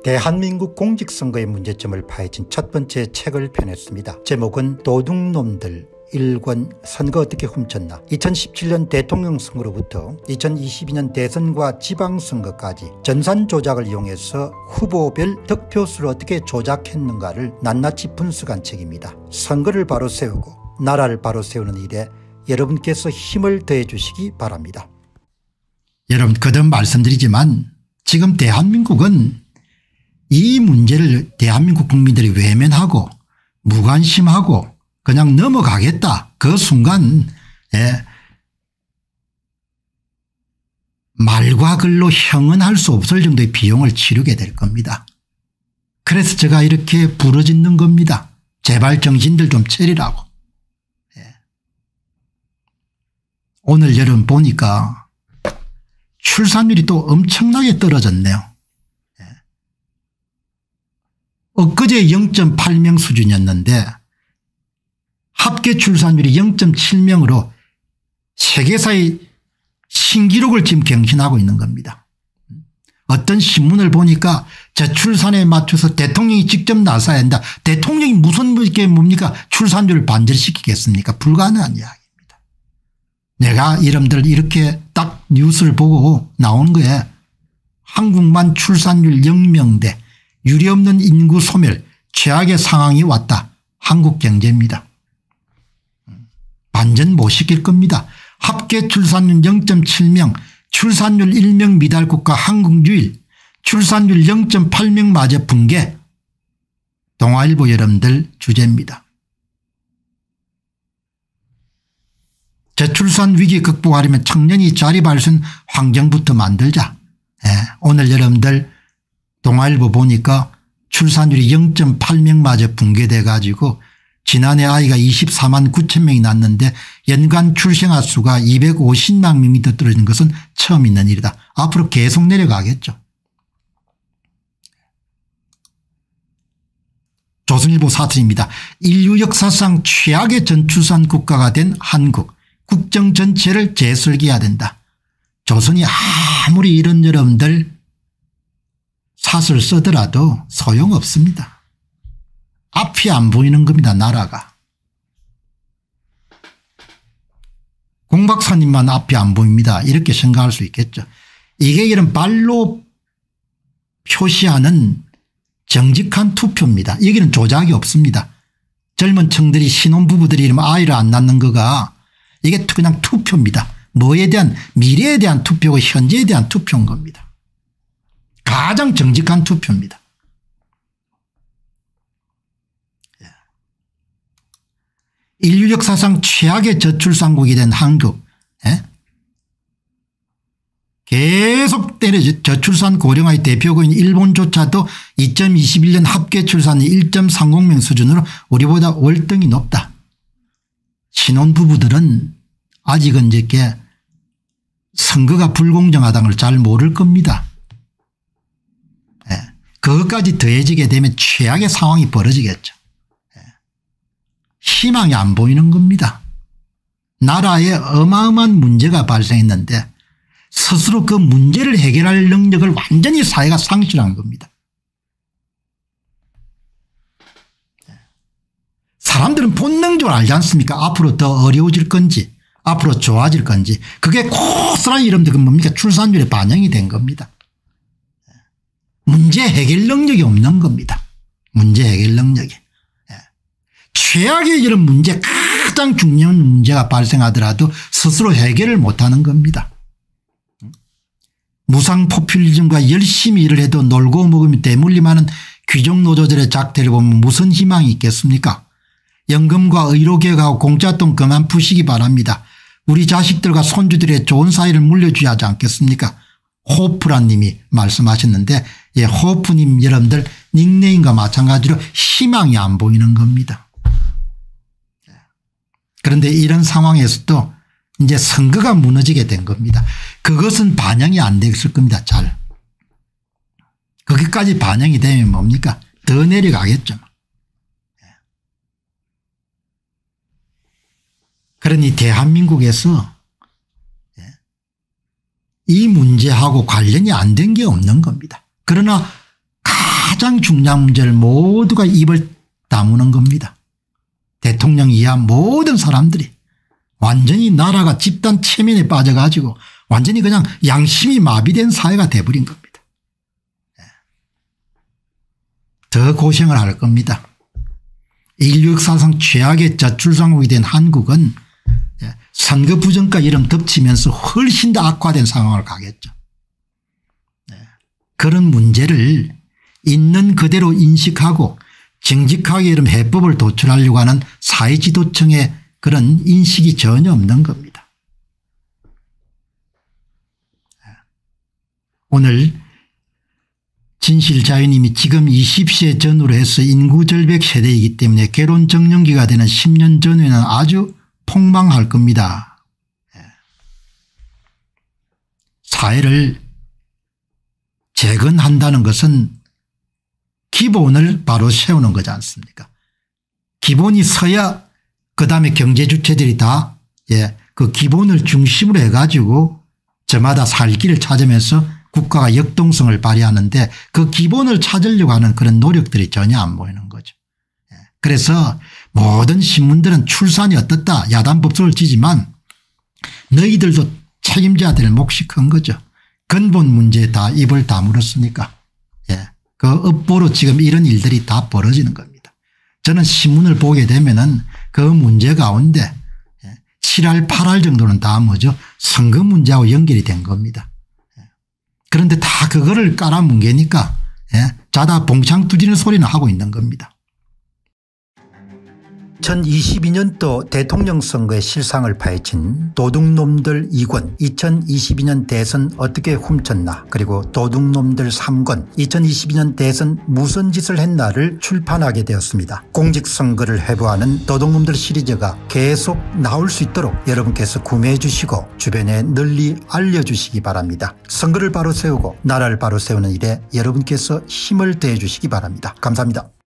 대한민국 공직선거의 문제점을 파헤친 첫 번째 책을 펴냈습니다. 제목은 도둑놈들 1권 선거 어떻게 훔쳤나. 2017년 대통령 선거로부터 2022년 대선과 지방선거까지 전산 조작을 이용해서 후보별 득표수를 어떻게 조작했는가를 낱낱이 분석한 책입니다. 선거를 바로 세우고 나라를 바로 세우는 일에 여러분께서 힘을 더해 주시기 바랍니다. 여러분, 거듭 말씀드리지만 지금 대한민국은 이 문제를 대한민국 국민들이 외면하고 무관심하고 그냥 넘어가겠다. 그 순간 말과 글로 형언할 수 없을 정도의 비용을 치르게 될 겁니다. 그래서 제가 이렇게 부르짖는 겁니다. 제발 정신들 좀 차리라고. 오늘 여러분 보니까 출산율이 또 엄청나게 떨어졌네요. 엊그제 0.8명 수준이었는데 합계 출산율이 0.7명으로 세계사의 신기록을 지금 경신하고 있는 겁니다. 어떤 신문을 보니까 저출산에 맞춰서 대통령이 직접 나서야 한다. 대통령이 무슨 게 뭡니까? 출산율을 반절시키겠습니까? 불가능한 이야기입니다. 내가 여러분들 이렇게 딱 뉴스를 보고 나온 거에 한국만 출산율 0명대 유례없는 인구 소멸 최악의 상황이 왔다. 한국 경제입니다. 반전 못 시킬 겁니다. 합계 출산율 0.7명 출산율 1명 미달 국가 한국 유일 출산율 0.8명마저 붕괴. 동아일보 여러분들 주제입니다. 저출산 위기 극복하려면 청년이 자립할 수 있는 환경부터 만들자. 오늘 여러분들 동아일보 보니까 출산율이 0.8명마저 붕괴돼 가지고 지난해 아이가 24만 9천 명이 났는데 연간 출생아 수가 250만 명이 더 떨어진 것은 처음 있는 일이다. 앞으로 계속 내려가겠죠. 조선일보 사설입니다. 인류 역사상 최악의 전출산 국가가 된 한국. 국정 전체를 재설계해야 된다. 조선이 아무리 이런 여러분들 사설 쓰더라도 소용없습니다. 앞이 안 보이는 겁니다. 나라가. 공 박사님만 앞이 안 보입니다. 이렇게 생각할 수 있겠죠. 이게 이런 발로 표시하는 정직한 투표입니다. 여기는 조작이 없습니다. 젊은 층들이 신혼부부들이 이러면 아이를 안 낳는 거가 이게 그냥 투표입니다. 뭐에 대한 미래에 대한 투표고 현재에 대한 투표인 겁니다. 가장 정직한 투표입니다. 인류 역사상 최악의 저출산국이 된 한국. 계속 때려져 저출산 고령화의 대표국인 일본조차도 2021년 합계 출산이 1.30명 수준으로 우리보다 월등히 높다. 신혼부부들은 아직은 이렇게 선거가 불공정하다는 걸 잘 모를 겁니다. 그것까지 더해지게 되면 최악의 상황이 벌어지겠죠. 희망이 안 보이는 겁니다. 나라에 어마어마한 문제가 발생했는데 스스로 그 문제를 해결할 능력을 완전히 사회가 상실한 겁니다. 사람들은 본능적으로 알지 않습니까? 앞으로 더 어려워질 건지 앞으로 좋아질 건지. 그게 고스란히 여러분들 뭡니까? 출산율에 반영이 된 겁니다. 문제 해결 능력이 없는 겁니다. 문제 해결 능력이. 최악의 이런 문제 가장 중요한 문제가 발생하더라도 스스로 해결을 못하는 겁니다. 무상 포퓰리즘과 열심히 일을 해도 놀고 먹으면 대물림하는 귀족노조들의 작태를 보면 무슨 희망이 있겠습니까? 연금과 의료개혁하고 공짜돈 그만 푸시기 바랍니다. 우리 자식들과 손주들의 좋은 사이를 물려줘야 하지 않겠습니까? 호프란 님이 말씀하셨는데 호프님 여러분들 닉네임과 마찬가지로 희망이 안 보이는 겁니다. 그런데 이런 상황에서도 이제 선거가 무너지게 된 겁니다. 그것은 반영이 안 됐을 겁니다. 잘. 거기까지 반영이 되면 뭡니까? 더 내려가겠죠. 그러니 대한민국에서 이 문제하고 관련이 안 된 게 없는 겁니다. 그러나 가장 중요한 문제를 모두가 입을 다무는 겁니다. 대통령 이하 모든 사람들이 완전히 나라가 집단 체면에 빠져가지고 완전히 그냥 양심이 마비된 사회가 돼버린 겁니다. 더 고생을 할 겁니다. 인류 역사상 최악의 저출산국이 된 한국은 선거 부정과 이름 덮치면서 훨씬 더 악화된 상황을 가겠죠. 그런 문제를 있는 그대로 인식하고 정직하게 이런 해법을 도출하려고 하는 사회지도층의 그런 인식이 전혀 없는 겁니다. 오늘 진실자유님이 지금 20세 전후로 해서 인구절벽 세대이기 때문에 결혼 정년기가 되는 10년 전후에는 아주 폭망할 겁니다. 사회를 재건한다는 것은 기본을 바로 세우는 거지 않습니까? 기본이 서야 그다음에 경제주체들이 다 그 기본을 중심으로 해가지고 저마다 살 길을 찾으면서 국가가 역동성을 발휘하는데 그 기본을 찾으려고 하는 그런 노력들이 전혀 안 보이는 거죠. 그래서 모든 신문들은 출산이 어떻다 야단 법석을 지지만 너희들도 책임져야 될 몫이 큰 거죠. 근본 문제에 다 입을 다물었으니까 그 업보로 지금 이런 일들이 다 벌어지는 겁니다. 저는 신문을 보게 되면은 그 문제 가운데 7할 8할 정도는 다 뭐죠 선거 문제하고 연결이 된 겁니다. 그런데 다 그거를 깔아뭉개니까 자다 봉창 두드리는 소리는 하고 있는 겁니다. 2022년도 대통령 선거의 실상을 파헤친 도둑놈들 2권 2022년 대선 어떻게 훔쳤나 그리고 도둑놈들 3권 2022년 대선 무슨 짓을 했나를 출판하게 되었습니다. 공직선거를 해부하는 도둑놈들 시리즈가 계속 나올 수 있도록 여러분께서 구매해 주시고 주변에 널리 알려주시기 바랍니다. 선거를 바로 세우고 나라를 바로 세우는 일에 여러분께서 힘을 더해 주시기 바랍니다. 감사합니다.